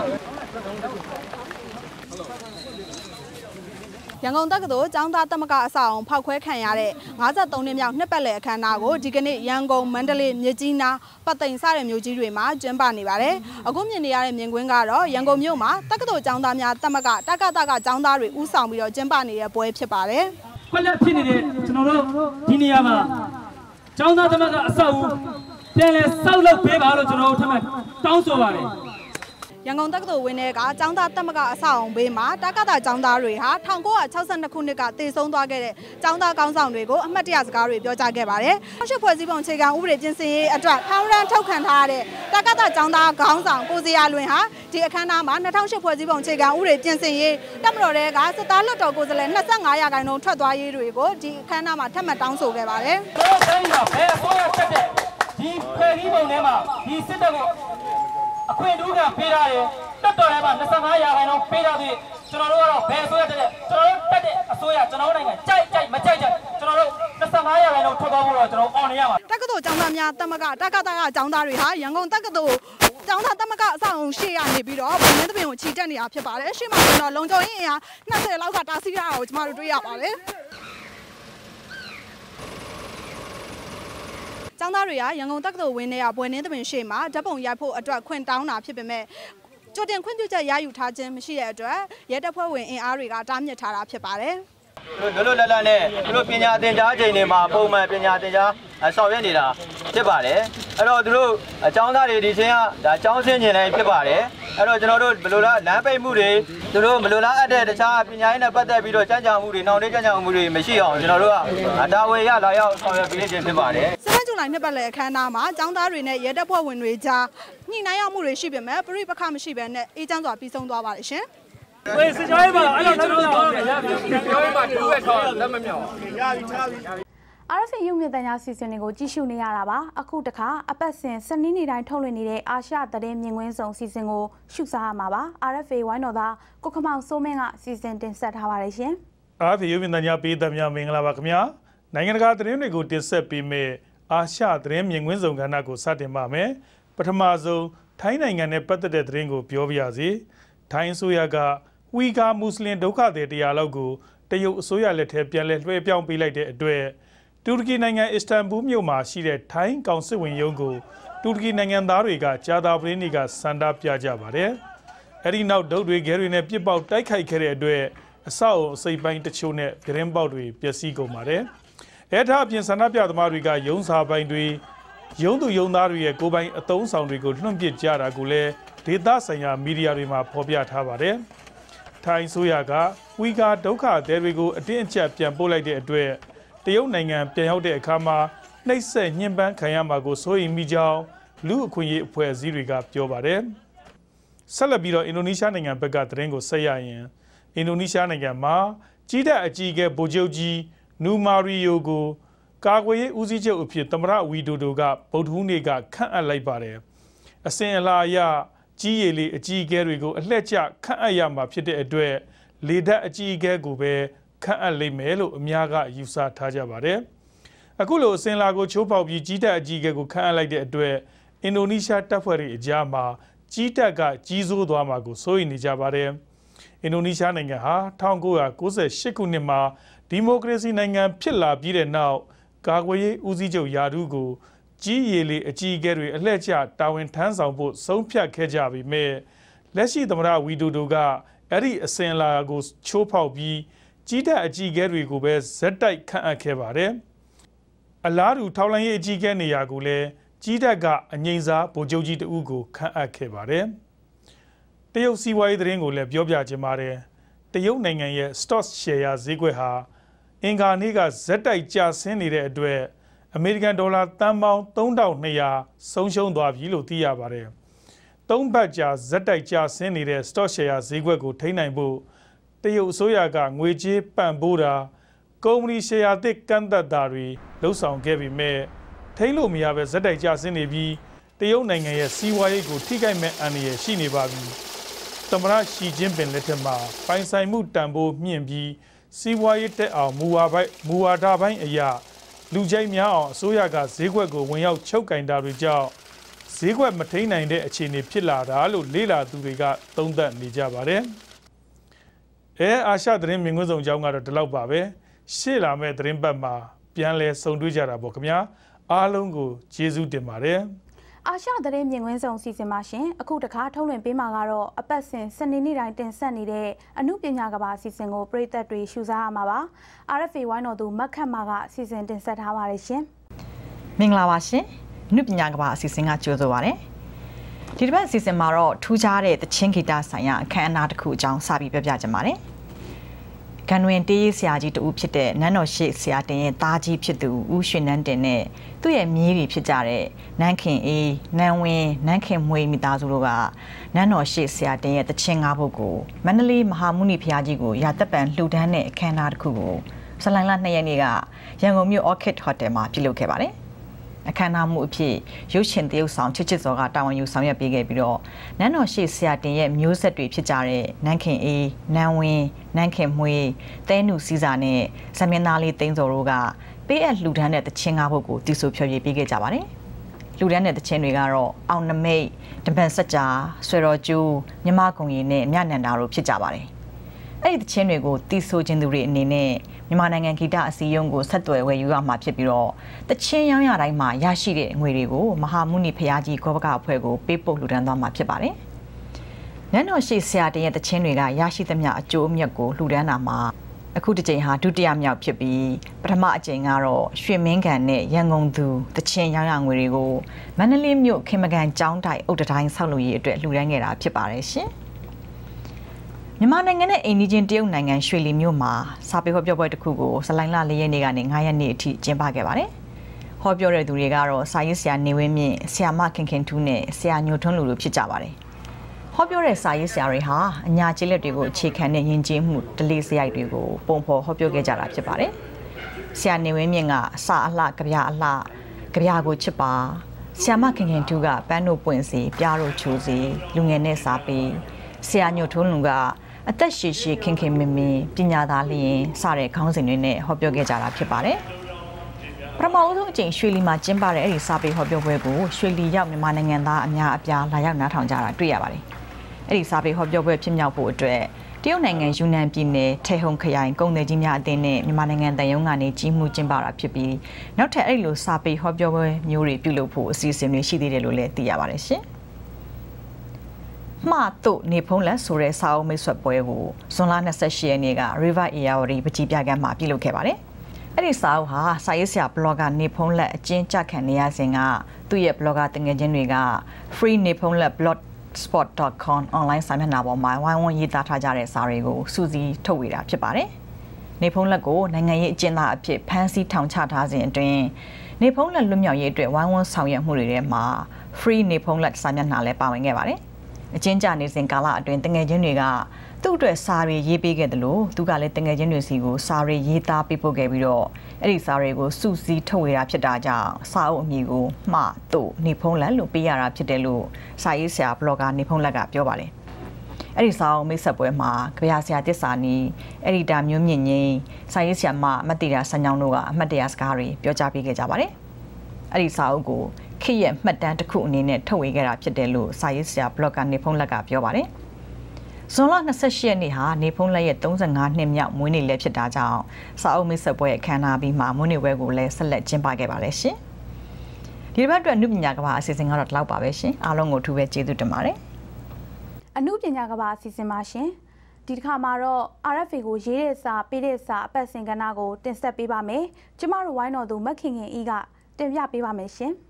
ရန်ကုန်တက္ကသိုလ်ကျောင်းသားသမဂ္ဂအဆောက်အုံဖောက်ခွဲခံရတဲ့ငါးသုံးနှစ်မြောက်နှစ်ပတ်လည်အခမ်းအနားကိုဒီကနေ့ရန်ကုန်မန္တလေးမြစ်ကြီးနားပတ်သိမ်စတဲ့မြို့ကြီးတွေမှာကျင်းပနေပါတယ်။အခုမြင်နေရတဲ့မြင်ကွင်းကတော့ရန်ကုန်မြို့မှာတက္ကသိုလ်ကျောင်းသားများသမဂ္ဂတက္ကသကကျောင်းသားတွေဦးဆောင်ပြီးတော့ကျင်းပနေတဲ့ပွဲဖြစ်ပါတယ်။ခွက်လက်ဖြစ်နေတဲ့ကျွန်တော်တို့ဒီနေရာမှာကျောင်းသားသမဂ္ဂအဆောက်အုံပြန်လည်ဆောက်လုပ်ပေးပါလို့ကျွန်တော်တို့ထပ်မံတောင်းဆိုပါတယ်။ရန်ကုန်တက္ကသိုလ်ဝင်းထဲကကျောင်းသားသမဂ္ဂအဆောက်အုံဘေးမှာတက္ကသကျောင်းသားတွေဟာ၁၉၆၂ခုနှစ်ကတည်ဆုံသွားခဲ့တဲ့ကျောင်းသားကောင်းဆောင်တွေကိုအမှတ်တရစကားတွေပြောကြားခဲ့ပါတယ်။ရှစ်ဖွဲ့စည်းပုံအခြေခံဥပဒေပြင်ဆင်ရေးအတွက်ထောင်ရန်ထုတ်ခံထားတဲ့တက္ကသကျောင်းသားကောင်းဆောင်ကိုဇေယျလွင်ဟာဒီအခမ်းအနားမှာ၂၀၀၈ဖွဲ့စည်းပုံအခြေခံဥပဒေပြင်ဆင်ရေးတပ်မတော်တွေကစစ်သားလွှတ်တော်ကိုယ်စားလှယ်၂၅ရာခိုင်နှုန်းထွက်သွားရေးတွေကိုဒီအခမ်းအနားမှာထပ်မံတောင်းဆိုခဲ့ပါတယ်။တို့တိုင်းကဘယ်အစိုးရတက်တဲ့ဒီဖွဲ့စည်းပုံထဲမှာဒီစစ်တပ်ကိုအခွင့်အရေးကပေးရတယ်တက်တော်ထဲမှာ၂၅ရာခိုင်နှုန်းပေးထားပြီးကျွန်တော်တို့ကတော့ဘယ်အစိုးရတက်တဲ့ကျွန်တော်တို့တက်တဲ့အစိုးရကျွန်တော်တို့နိုင်ငံကြိုက်ကြိုက်မကြိုက်ကြကျွန်တော်တို့၂၅ရာခိုင်နှုန်းထွက်သွားဖို့တော့ကျွန်တော်အောင်နေရပါတက္ကသိုလ်ကျောင်းသားများသမဂ္ဂတက္ကသကကျောင်းသားတွေဟာရန်ကုန်တက္ကသိုလ်ကျောင်းသားသမဂ္ဂအဆောက်အုံရှေ့ကနေပြီးတော့ဗိုလ်င်းသဘင်ကိုချီတက်နေတာဖြစ်ပါတယ်ရှေ့မှာတော့လုံခြုံရေးအင်အား၂၀လောက်ကတားဆီးထားတာကိုကျွန်တော်တို့တွေ့ရပါတယ်ကျောင်းသားတွေကရန်ကုန်တက္ကသိုလ်ဝင်းထဲကဘွယ်နှင်းသမင်ရှေ့မှာဓာတ်ပုံရိုက်ဖို့အတွက်ခွင့်တောင်းတာဖြစ်ပေမဲ့ကြိုတင်ခွင့်ပြုချက်ရယူထားခြင်းမရှိတဲ့အတွက်ရဲတပ်ဖွဲ့ဝင်အင်အားတွေကတားမြစ်ထားတာဖြစ်ပါတယ်။လွတ်လွတ်လပ်လပ်နဲ့သူတို့ပညာသင်ကြားချိန်တွေမှာပုံမှန်ပညာသင်ကြားဆောင်ရွက်နေတာဖြစ်ပါတယ်။အဲ့တော့သူတို့အကြောင်းသားတွေဒီချင်းကဒါအကြောင်းဆင်းကျင်တိုင်းဖြစ်ပါတယ်။အဲ့တော့ကျွန်တော်တို့ဘယ်လိုလားလမ်းပိတ်မှုတွေသူတို့ဘယ်လိုလားအပ်တဲ့တခြားပညာရေးနဲ့ပတ်သက်ပြီးတော့ကြံ့ကြာမှုတွေနှောင့်နှေးကြံ့ကြာမှုတွေမရှိအောင်ကျွန်တော်တို့ကဒါဝေရလာရောက်ဆောင်ရွက်ပေးခြင်းဖြစ်ပါတယ်။စမ်းကြုံလိုက်နှစ်ပတ်လည်အခမ်းအနားမှာကျောင်းသားတွေနဲ့ရဲတပ်ဖွဲ့ဝင်တွေကြားညှိနှိုင်းရမှုတွေရှိပေမဲ့ပြိပခမရှိဘဲနဲ့အေးချမ်းစွာပြီးဆုံးသွားပါတယ်ရှင်။ဝေးစကြောရေးပါအဲ့တော့ကျွန်တော်တို့ရပြီစကြောရေးပါတူဝဲထောက်လက်မမြောက်ရပြီချပြီ R F A ရုပ်မြင်သံကြားစီစဉ်တွေကိုကြည့်ရှုနေရတာပါအခုတခါအပတ်စဉ်စနေနေ့တိုင်းထုတ်လွှင့်နေတဲ့အာရှသတင်းမြင်ကွင်းဆောင်စီစဉ်ကိုရှုစားရမှာပါ R F A ဝိုင်းတော်သားကိုခမောင်စိုးမင်းကစီစဉ်တင်ဆက်ထားပါတယ်ရှင် R F A ရုပ်မြင်သံကြားပေးသမျှမင်္ဂလာပါခင်ဗျာနိုင်ငံတကာသတင်းတွေကိုတင်ဆက်ပေးမယ်အာရှသတင်းမြင်ကွင်းဆောင်ကဏ္ဍကိုစတင်ပါမယ်ပထမဆုံးထိုင်းနိုင်ငံနဲ့ပတ်သက်တဲ့သတင်းကိုပြောပြရစီထိုင်းအစိုးရကဝီဂါမွတ်စလင်ဒုက္ခသည်တရားလောက်ကိုတရုတ်အစိုးရလက်ထက်ပြန်လည်လွှဲပြောင်းပေးလိုက်တဲ့အတွက်တူရကီနိုင်ငံအစ္စတန်ဘူမြို့မှာရှိတဲ့ထိုင်းကောင်စစ်ဝင်ရုံးကိုတူရကီနိုင်ငံသားတွေကကြာသပတေးနေ့ကစန္ဒပြကြပါတယ်။အဲဒီနောက်ဒုတ်တွေခဲတွေနဲ့ပြစ်ပေါက်တိုက်ခိုက်ခဲ့တဲ့အတွက်အဆောက်အုံအစိပ်ပိုင်းတချို့နဲ့ဂရင်းပေါက်တွေပျက်စီးကုန်ပါတယ်။အဲဒါအပြင်ဆန္ဒပြသမားတွေကရုံးစာပိုင်းတွေရုံးသူရုံးသားတွေရဲ့ကိုယ်ပိုင်အသုံးဆောင်တွေကိုလွှင့်ပစ်ကြတာကိုလည်းဒေသဆိုင်ရာမီဒီယာတွေမှာဖော်ပြထားပါတယ်။ထိုင်းဆိုရကဝီဂါဒုက္ခသည်တွေကိုအတင်းအကျပ်ပြန်ပို့လိုက်တဲ့အတွက်တရုတ်နိုင်ငံပြန်ရောက်တဲ့အခါမှာနှိပ်စက်ညှဉ်းပန်းခံရမှာကိုစိုးရိမ်မိကြောင်းလူအခွင့်အရေးအဖွဲ့အစည်းတွေကပြောပါတယ်။ဆက်လက်ပြီးတော့အင်ဒိုနီးရှားနိုင်ငံဘက်ကသတင်းကိုဆက်ရရင်အင်ဒိုနီးရှားနိုင်ငံမှာကြီးတဲ့အကြီးအကဲဗိုလ်ချုပ်ကြီးနူမာရီယိုကိုကာကွယ်ရေးဦးစီးချုပ်အဖြစ်သမ္မတဝီဒိုဒိုကဗုဒ္ဓဟူးနေ့ကခန့်အပ်လိုက်ပါတယ်။အစဉ်အလာအရကြီးရည်လေးအကြီးအကဲတွေကိုအလှည့်ကျခန့်အပ်ရမှာဖြစ်တဲ့အတွက်လေတပ်အကြီးအကဲကိုပဲခန့်အပ်လိမ့်မယ်လို့အများကယူဆထားကြပါတယ်။အခုလိုအစဉ်လာကိုချိုးဖောက်ပြီးကြီးတပ်အကြီးအကဲကိုခန့်အပ်လိုက်တဲ့အတွက်အင်ဒိုနီးရှားတပ်ဖွဲ့တွေအကြားမှာကြီးတပ်ကကြီးစိုးသွားမှာကိုစိုးရိမ်နေကြပါတယ်။အင်ဒိုနီးရှားနိုင်ငံဟာ၁၉၉၈ခုနှစ်မှာဒီမိုကရေစီနိုင်ငံဖြစ်လာပြီးတဲ့နောက်ကာကွယ်ရေးဦးစီးချုပ်ယာဒူးကိုကြီးရည်လေးအကြီးအကဲတွေအလှည့်ကျတာဝန်ထမ်းဆောင်ဖို့ဆုံးဖြတ်ခဲ့ကြပေမဲ့လက်ရှိသမ္မတဝီဒိုဒိုကအဲ့ဒီအစဉ်လာကိုချိုးဖောက်ပြီးကြီးတပ်အကြီးအကဲတွေကိုပဲဇက်တိုက်ခန့်အပ်ခဲ့ပါတယ်။အလားတူထောက်လှမ်းရေးအကြီးအကဲနေရာကိုလည်းကြီးတပ်ကအငိမ့်စားဗိုလ်ချုပ်ကြီးတဦးကိုခန့်အပ်ခဲ့ပါတယ်။တရုတ်စီးပွားရေးသတင်းကိုလည်းပြောပြချင်ပါတယ်။တရုတ်နိုင်ငံရဲ့ stock share ဈေးကွက်ဟာအင်္ဂါနေ့ကဇက်တိုက်ကျဆင်းနေတဲ့အတွက်အမေရိကန်ဒေါ်လာသန်းပေါင်းသုံးထောင်နှစ်ရာဆုံးရှုံးသွားပြီလို့သိရပါတယ်။သုံးဘတ်ကြာဇက်တိုက်ကျဆင်းနေတဲ့ stock share ဈေးကွက်ကိုထိန်းနိုင်ဖို့တရုတ်အစိုးရကငွေကြေးပံ့ပိုးတာကုမ္ပဏီရှယ်ယာသစ်ကန့်သတ်တာတွေလှုပ်ဆောင်ခဲ့ပေမဲ့ထိန်းလို့မရပဲဇက်တိုက်ကျဆင်းနေပြီးတရုတ်နိုင်ငံရဲ့စီးပွားရေးကိုထိခိုက်မဲ့အန္တရာယ်ရှိနေပါပြီသမ္မတရှီကျင်းပင်လက်ထက်မှာပိုင်ဆိုင်မှုတန်ဖိုးမြင့်ပြီးစီးပွားရေးတက်အောင်မူဝါဒမူဝါဒပိုင်းအရာလူကြိုက်များအောင်အစိုးရကဈေးကွက်ကိုဝင်ရောက်ချုပ်ကင်တာတွေကြောင့်ဈေးကွက်မထိန်နိုင်တဲ့အခြေအနေဖြစ်လာတာလို့လေ့လာသူတွေကသုံးသပ်နေကြပါတယ်။အဲအာရှသတင်းမြင်ကွင်းဆောင်ကြောင်းကတော့ဒီလောက်ပါပဲ။ရှေ့လာမဲ့သတင်းပတ်မှာပြန်လဲဆုံတွေ့ကြတာပေါ့ခင်ဗျာ။အားလုံးကိုကျေးဇူးတင်ပါတယ်။အာရှသတင်းမြင်ကွင်းဆောင်စီစဉ်ပါရှင်အခုတခါထုတ်လွှင့်ပေးမှာကတော့အပတ်စဉ်စနေနေ့တိုင်းတင်ဆက်နေတဲ့အမှုပညာကဘာအစီအစဉ်ကိုပရိသတ်တွေရှုစားရမှာပါ R F A ဝိုင်းတော်သူမက်ခတ်မာကအစီအစဉ်တင်ဆက်ထားပါတယ်ရှင်မင်္ဂလာပါရှင်အမှုပညာကဘာအစီအစဉ်ကကြိုဆိုပါရစေဒီတစ်ပတ်အစီအစဉ်မှာတော့ထူးခြားတဲ့သချင်းဂီတဆိုင်ရာအခမ်းအနားတစ်ခုအကြောင်းစပြီးပြပြကြပါမယ်ကံဝင်တေးဆရာကြီးတူဖြစ်တဲ့နန်းတော်ရှိဆရာတင်ရဲ့သားကြီးဖြစ်သူဦးရွှေနန်းတင်နဲ့သူ့ရဲ့မြေးတွေဖြစ်ကြတဲ့နန်းခင်အေးနန်းဝင်းနန်းခင်မွေမိသားစုတို့ကနန်းတော်ရှိဆရာတင်ရဲ့တခြင်းငါးပုဒ်ကိုမန္တလေးမဟာမုနီဘုရားကြီးကိုရာသက်ပံလှူဒန်းတဲ့အခမ်းအနားတစ်ခုကိုဇလိုင်လနှစ်ရက်နေ့ကရန်ကုန်မြို့ Orchid Hotel မှာပြုလုပ်ခဲ့ပါတယ်အခမ်းအနားမှုအဖြစ်ရုပ်ရှင်သရုပ်ဆောင်ချစ်ချစ်စောကတာဝန်ယူဆောင်ရွက်ပေးခဲ့ပြီးတော့နန်းတော်ရှိဆရာတင်ရဲ့မျိုးဆက်တွေဖြစ်ကြတဲ့နန်းခင်အေးနန်းဝင်းနန်းခင်မွေတဲနုစီစာနဲ့ဇမင်းသားလေးသိန်းစောတို့ကပေးအပ်လှူဒန်းတဲ့တခြင်းငါးပုဒ်ကိုတီးဆိုဖျော်ဖြေပေးခဲ့ကြပါတယ်လှူဒန်းတဲ့တခြင်းတွေကတော့အောင်နမိတ်တပန်စကြာဆွေတော်ကျူးမြမကုံရီနဲ့မြနန္ဒာတို့ဖြစ်ကြပါတယ်အဲ့ဒီတခြင်းတွေကိုတီးဆိုခြင်းသူတွေအနေနဲ့မြန်မာနိုင်ငံဂီတအစည်းအရုံးကိုဆက်သွယ်ဝယ်ယူရမှာဖြစ်ပြီးတော့တချင်းရောင်းရတိုင်းမှာရရှိတဲ့ငွေတွေကိုမဟာမုနီဖရာကြီးဂောဘကအဖွဲ့ကိုပေးပို့လှူဒန်းသွားမှာဖြစ်ပါတယ်။နန်းတော်ရှိဆရာတင်ရဲ့တချင်းတွေကရရှိသမျှအကျိုးအမြတ်ကိုလှူဒန်းတာမှာအခုတစ်ကြိမ်ဟာဒုတိယမြောက်ဖြစ်ပြီးပထမအကြိမ်ကတော့ရွှေမင်းကန်နဲ့ရန်ကုန်သူတချင်းရောင်းရငွေတွေကိုမန္တလေးမြို့ခင်မကန်ကျောင်းတိုင်အုတ်တိုင်းဆောက်လုပ်ရေးအတွက်လှူဒန်းခဲ့တာဖြစ်ပါတယ်ရှင်။မြန်မာနိုင်ငံနဲ့အိန္ဒိချင်းတရုတ်နိုင်ငံရွှေလီမြို့မှာစာပေဟောပြောပွဲတစ်ခုကိုဇလိုင်လ၄ရက်နေ့ကနေ၅ရက်နေ့အထိကျင်းပခဲ့ပါတယ်။ဟောပြောတဲ့သူတွေကတော့စာရေးဆရာနေဝင်းမြင့်ဆရာမခင်ခင်ထူးနဲ့ဆရာညိုထွန်းလူတို့ဖြစ်ကြပါတယ်။ဟောပြောတဲ့စာရေးဆရာတွေဟာအညာကျေးလက်တွေကိုအခြေခံတဲ့ယဉ်ကျေးမှုဓလေ့စရိုက်တွေကိုပုံဖော်ဟောပြောခဲ့ကြတာဖြစ်ပါတယ်။ဆရာနေဝင်းမြင့်ကစာအလှကြပြအလှကြပြကိုချစ်ပါဆရာမခင်ခင်ထူးကပန်းတို့ပွင့်စီပြားတို့ချိုစီလူငယ်နဲ့စာပေဆရာညိုထွန်းလူကအသက်ရှည်ရှည်ခင်ခင်မင်မင်ပညာသားလျင်စတဲ့ခေါင်းစဉ်တွေနဲ့ဟောပြောခဲ့ကြတာဖြစ်ပါတယ်။ပထမဆုံးအကြိမ်ရွှေလီမှာကျင်းပတဲ့အဲ့ဒီစာပေဟောပြောပွဲကိုရွှေလီရောက်မြန်မာနိုင်ငံသားအများအပြားလာရောက်နားထောင်ကြတာတွေ့ရပါတယ်။အဲ့ဒီစာပေဟောပြောပွဲဖြစ်မြောက်ဖို့အတွက်တရုတ်နိုင်ငံယူနန်ပြည်နယ်ထေဟုံခရိုင်ကုန်သည်ကြီးများအသင်းနဲ့မြန်မာနိုင်ငံတန်ယုံကနေကြီးမှုကျင်းပတာဖြစ်ပြီးနောက်ထပ်အဲ့လိုစာပေဟောပြောပွဲမျိုးတွေပြုလုပ်ဖို့အစီအစဉ်တွေရှိသေးတယ်လို့လည်းသိရပါတယ်ရှင်။မှတို့နေဖုံးလက်ဆိုတဲ့စာအုပ်မိတ်ဆွတ်ပွဲကိုဇွန်လ၂၈ရက်နေ့က River Ayawari ပကြီးပြကမ်းမှာပြုလုပ်ခဲ့ပါတယ်။အဲ့ဒီစာအုပ်ဟာစာရေးဆရာ blogger နေဖုံးလက်အကျဉ်းချခံနေရစဉ်ကသူ့ရဲ့ blogger တငယ်ချင်းတွေက free နေဖုံးလက် blogspot dot com online စာမျက်နှာပေါ်မှာဝိုင်းဝန်းရေးသားထားကြတဲ့စာတွေကိုစူးစီးထုတ်ဝေတာဖြစ်ပါတယ်။နေဖုံးလက်ကိုနိုင်ငံရေးအကျဉ်းသားအဖြစ်ဖမ်းဆီးထောင်ချထားစဉ်အတွင်းနေဖုံးလက်လွတ်မြောက်ရေးအတွက်ဝိုင်းဝန်းဆောင်ရွက်မှုတွေထဲမှာ free နေဖုံးလက်စာမျက်နှာလည်းပါဝင်ခဲ့ပါတယ်။အချင်းကြနေစဉ်ကာလအတွင်းတငယ်ချင်းတွေကသူ့အတွက်စာတွေရေးပေးခဲ့တယ်လို့သူကလည်းတငယ်ချင်းတွေစီကိုစာတွေရေးသားပေးပို့ခဲ့ပြီးတော့အဲ့ဒီစာတွေကိုစုစည်းထုတ်ဝေတာဖြစ်တာကြောင့်စာအုပ်အမည်ကိုမှတို့နေဖုံးလက်လို့ပေးရတာဖြစ်တယ်လို့စာရေးဆရာ blogger နေဖုံးလက်ကပြောပါတယ်အဲ့ဒီစာအုပ်မိတ်ဆက်ပွဲမှာကြပြဆရာတစ္ဆာနီအက်ဒီတာမျိုးမြင့်ငိမ့်စာရေးဆရာမအမတ်တီတာဆန်းချောင်းတို့ကအမှတ်တရစကားတွေပြောကြားပေးခဲ့ကြပါတယ်အဲ့ဒီစာအုပ်ကိုခေတ်ရဲ့မှတ်တမ်းတစ်ခုအနေနဲ့ထုတ်ဝေခဲ့တာဖြစ်တယ်လို့စာရေးဆရာ blogger နေဖုံးလက်ကပြောပါတယ်။ဇွန်လ၂၈ရက်နေ့ဟာနေဖုံးလက်ရဲ့၃၅နှစ်မြောက်မွေးနေ့လည်းဖြစ်တာကြောင့်စာအုပ်မိတ်ဆက်ပွဲအခမ်းအနားပြီးမှမွေးနေ့ပွဲကိုလည်းဆက်လက်ကျင်းပခဲ့ပါလေရှင်။ဒီဘက်အတွက်အနုပညာကဘာအစီအစဉ်ကတော့ဒီလောက်ပါပဲရှင်။အားလုံးကိုအထူးပဲကျေးဇူးတင်ပါတယ်။အနုပညာကဘာအစီအစဉ်ပါရှင်။ဒီတစ်ခါမှာတော့ R F A ကိုရေးတဲ့စာပေးတဲ့စာအပတ်စဉ်ကဏ္ဍကိုတင်ဆက်ပေးပါမယ်။ကျမတို့ဝိုင်းတော်သူမခင်ခင်အီးကတင်ပြပေးပါမယ်ရှင်။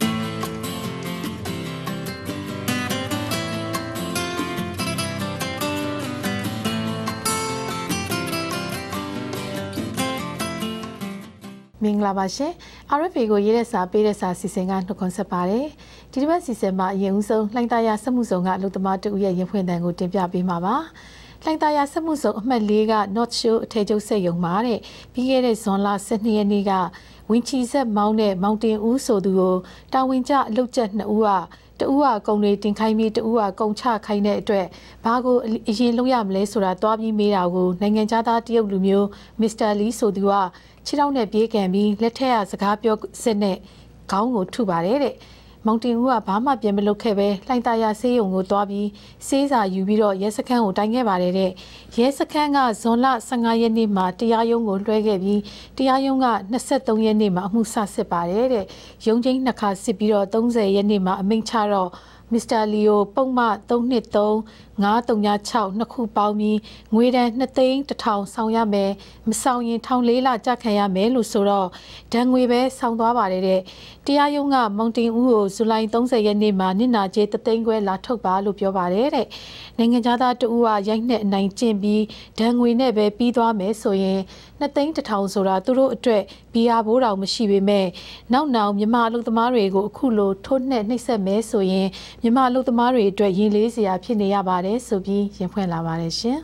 မင်္ဂလာပါရှင် R F A ကိုရေးတဲ့စာပေးတဲ့စာစီစဉ်ကနှုတ်ခွန်းဆက်ပါတယ်ဒီတစ်ပတ်စီစဉ်မှာအရင်ဦးဆုံးလှိုင်းသားရစက်မှုဆောင်ကအလုပ်သမားတူရဲ့ရင်ဖွင့်တန်ကိုတင်ပြပေးမှာပါလှိုင်းသားရစက်မှုဆောင်အမှတ်၄က North Shore အထည်ချုပ်စက်ရုံမှာတဲ့ပြီးခဲ့တဲ့ဇွန်လ၁၂ရက်နေ့ကဝင်းချီဆက်မောင်းတဲ့မောင်တင်ဦးဆိုသူကိုတာဝန်ကျအလုပ်ကျနှစ်ဦးကတဦးကကုံတွေတင်ခိုင်းပြီးတဦးကကုံချခိုင်းတဲ့အတွက်ဘာကိုအရင်လုပ်ရမလဲဆိုတာတွားပြီးမေးတာကိုနိုင်ငံသားတရုတ်လူမျိုးမစ္စတာလီဆိုသူကခြေထောက်နဲ့ပြေးကန်ပြီးလက်ထက်ကစကားပြောစစ်နဲ့ခေါင်းကိုထုပါတယ်တဲ့မောင်တင်ဦးကဘာမှပြန်မလုပ်ခဲ့ပဲလှိုင်သာယာဆေးရုံကိုတွားပြီးဆေးစာယူပြီးတော့ရဲစခန်းကိုတိုင်ခဲ့ပါတယ်တဲ့ရဲစခန်းကဇွန်လဆယ့်ငါရက်နေ့မှာတရားရုံးကိုလွှဲခဲ့ပြီးတရားရုံးက၂၃ရက်နေ့မှာအမှုစစစ်ပါတယ်တဲ့ရုံးချင်းနှစ်ခါစစ်ပြီးတော့၃၀ရက်နေ့မှာအမိန့်ချတော့မစ္စတာလီယိုပုံမှန်၃နှစ်၃ ၅၃၆နှစ်ခုပေါင်းပြီးငွေတန်းနှစ်သိန်းတစ်ထောင်ဆောင်ရမယ်မဆောင်ရင်ထောင်လေးလကြာခံရမယ်လို့ဆိုတော့ဒဏ်ငွေပဲဆောင်သွားပါတယ်တဲ့တရားရုံးကမောင်တင်ဦးကိုဇူလိုင်၃၀ရက်နေ့မှာနစ်နာကျေးတသိန်းခွဲလာထုတ်ပါလို့ပြောပါတယ်တဲ့နိုင်ငံသားတဦးကရိုက်နှက်အနိုင်ကျင့်ပြီးဒဏ်ငွေနဲ့ပဲပြီးသွားမယ်ဆိုရင်နှစ်သိန်းတစ်ထောင်ဆိုတာသူတို့အတွက်ဘီယာဘိုးတော်မရှိပေမဲ့နောက်နောက်မြန်မာအလုပ်သမားတွေကိုအခုလိုထိုးနှက်နှိပ်စက်မဲဆိုရင်မြန်မာအလုပ်သမားတွေအတွက်ရင်လေးစရာဖြစ်နေရပါတယ်ဆိုပြီးရင်ဖွင့်လာပါတယ်ရှင်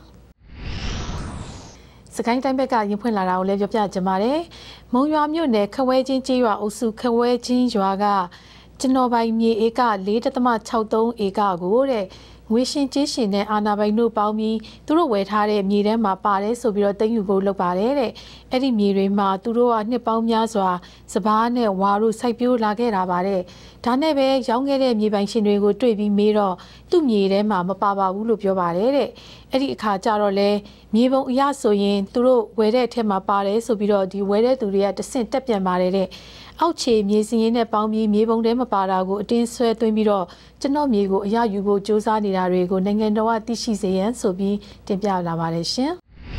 စကိုင်းတိုင်းဘက်ကရင်ဖွင့်လာတာကိုလည်းပြောပြကြပါမယ်မုံရွာမြို့နယ်ခဝဲချင်းကျေးရွာအုပ်စုခဝဲချင်းရွာကကျွန်တော်ပိုင်မြေဧက ၄ဒသမ ၆သုံး ဧကကိုတဲ့ငွေရှင်ကျေးရှင်နဲ့အာနာပိုင်တို့ပေါင်းပြီးသူတို့ဝယ်ထားတဲ့မြေထဲမှာပါတယ်ဆိုပြီးတော့တင်ယူဖို့လုပ်ပါတယ်တဲ့အဲ့ဒီမြေတွေမှာသူတို့ကနှစ်ပေါင်းများစွာစပားနဲ့ဝါတို့စိုက်ပျိုးလာခဲ့တာပါတဲ့ဒါနဲ့ပဲရောင်းခဲ့တဲ့မြေပိုင်ရှင်တွေကိုတွေ့ပြီးမေးတော့သူ့မြေထဲမှာမပါပါဘူးလို့ပြောပါတယ်တဲ့အဲ့ဒီအခါကျတော့လဲမြေပုံအရဆိုရင်သူတို့ဝယ်တဲ့အထက်မှာပါတယ်ဆိုပြီးတော့ဒီဝယ်တဲ့သူတွေကတဆင့်တက်ပြန်ပါတယ်တဲ့အောက်ခြေမြေစင်းရင်းနဲ့ပေါင်းပြီးမြေပုံထဲမပါတာကိုအတင်းဆွဲသွင်းပြီးတော့ကျွန်တော်မြေကိုအရယူဖို့စ조사နေတာတွေကိုနိုင်ငံတော်ကသိရှိစေရန်ဆိုပြီးတင်ပြလာပါတယ်ရှင်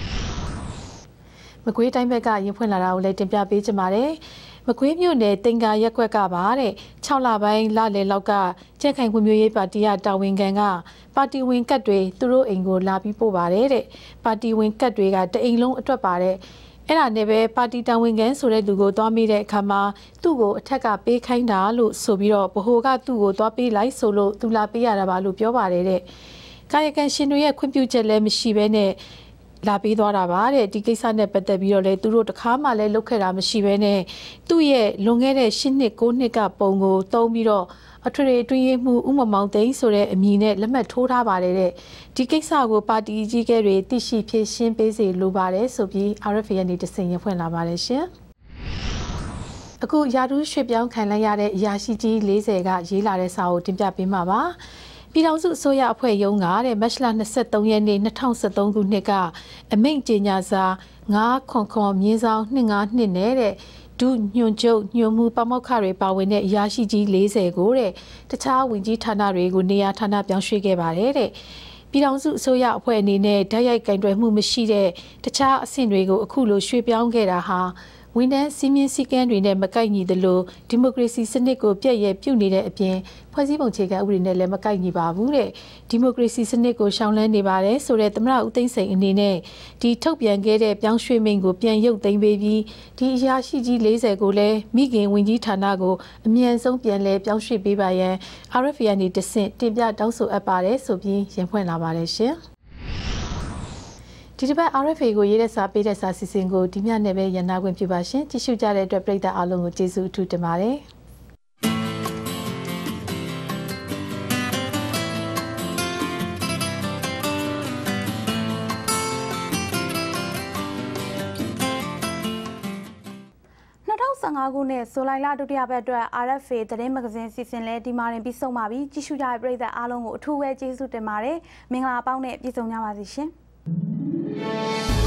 မကွေးတိုင်းဘက်ကရင်ဖွင့်လာတာကိုလည်းတင်ပြပေးကြပါမယ်မကွေးမြို့နယ်တင်္ကာရက်ကွက်ကပါတဲ့၆လပိုင်းလလယ်လောက်ကကြက်ခိုင်ခွင့်မျိုးရေးပါတီကတာဝန်ခံကပါတီဝင်ကတ်တွေသူတို့အိမ်ကိုလာပြီးပို့ပါတယ်တဲ့ပါတီဝင်ကတ်တွေကတအိမ်လုံးအတွက်ပါတဲ့အဲ့ဒါနဲ့ပဲပါတီတာဝန်ခံဆိုတဲ့သူကိုသွားမိတဲ့အခါမှာသူ့ကိုအထက်ကပေးခိုင်းတာလို့ဆိုပြီးတော့ဗဟိုကသူ့ကိုသွားပေးလိုက်ဆိုလို့သူလာပေးရတာပါလို့ပြောပါတယ်တဲ့ကာယကံရှင်တွေရဲ့ခွင့်ပြုချက်လည်းမရှိဘဲနဲ့လာပေးသွားတာပါတဲ့ဒီကိစ္စနဲ့ပတ်သက်ပြီးတော့လေသူတို့တခါမှလည်းလုပ်ခဲ့တာမရှိဘဲနဲ့သူ့ရဲ့လွန်ခဲ့တဲ့၈နှစ်၉နှစ်ကပုံကိုတုံးပြီးတော့အထွေထွေအတွင်းရေးမှူးဦးမမောင်သိန်းဆိုတဲ့အမည်နဲ့လက်မှတ်ထိုးထားပါတယ်တဲ့ဒီကိစ္စကိုပါတီကြီးကဲတွေသိရှိဖြည့်ရှင်းပေးစေလိုပါတယ်ဆိုပြီး R F A ကနေတဆင့်ရဖွင့်လာပါတယ်ရှင်အခုယာဒူးရွှေပြောင်းခံလိုက်ရတဲ့အရာရှိကြီး၄၀ကရေးလာတဲ့စာကိုတင်ပြပေးမှာပါပြည်ထောင်စုအစိုးရအဖွဲ့ရုံးကတဲ့မတ်လ၂၃ရက်နေ့၂၀၁၃ခုနှစ်ကအမိန့်ကြေညာစာ၅ခွန်ခွန်မြင်းဆောင်၂၅နှစ်နဲ့တဲ့ဒုညွန်ချုပ်ညွန်မှုပမောက္ခတွေပါဝင်တဲ့အရာရှိကြီး၄၀ကိုတဲ့တခြားဝင်ကြီးဌာနတွေကိုနေရာဌာနပြောင်းရွှေ့ခဲ့ပါတယ်တဲ့ပြည်ထောင်စုအစိုးရအဖွဲ့အနေနဲ့ဓာတ်ရိုက်ကင်တွယ်မှုမရှိတဲ့တခြားအဆင့်တွေကိုအခုလိုရွှေ့ပြောင်းခဲ့တာဟာဝန်ထမ်းစီမင်းစည်းကမ်းတွေနဲ့မကိုက်ညီသလိုဒီမိုကရေစီစနစ်ကိုပြည့်ရပြုတ်နေတဲ့အပြင်ဖွဲ့စည်းပုံအခြေခံဥပဒေနဲ့လည်းမကိုက်ညီပါဘူးတဲ့ဒီမိုကရေစီစနစ်ကိုရှောင်လန်းနေပါတယ်ဆိုတဲ့သမ္မတဦးသိန်းစိန်အနေနဲ့ဒီထုတ်ပြန်ခဲ့တဲ့ပြောင်းရွှေ့မိန့်ကိုပြန်ရုပ်သိမ်းပေးပြီးဒီအရာရှိကြီး၄၀ကိုလည်းမိခင်ဝန်ကြီးဌာနကိုအမြန်ဆုံးပြန်လဲပြောင်းရွှေ့ပေးပါရန် R F A ကနေတဆင့်တင်ပြတောင်းဆိုအပ်ပါတယ်ဆိုပြီးရင်ဖွင့်လာပါတယ်ရှင်ဒီတစ်ပတ် R F A ကိုရေးတဲ့စာပေးတဲ့စာစီစဉ်ကိုဒီညနဲ့ပဲရန်နာခွင့်ပြုပါရှင်ကြည့်ရှုကြတဲ့အတွက်ပရိသတ်အားလုံးကိုကျေးဇူးအထူးတင်ပါတယ်၂၀၁၅ခုနှစ်ဇူလိုင်လဒုတိယပတ်အတွက် R F A သတင်းမဂ္ဂဇင်းစီစဉ်လဲဒီမှာတင်ပြီးဆုံးပါပြီကြည့်ရှုကြတဲ့ပရိသတ်အားလုံးကိုအထူးပဲကျေးဇူးတင်ပါတယ်မင်္ဂလာပေါင်းနဲ့ပြည့်စုံကြပါစေရှင်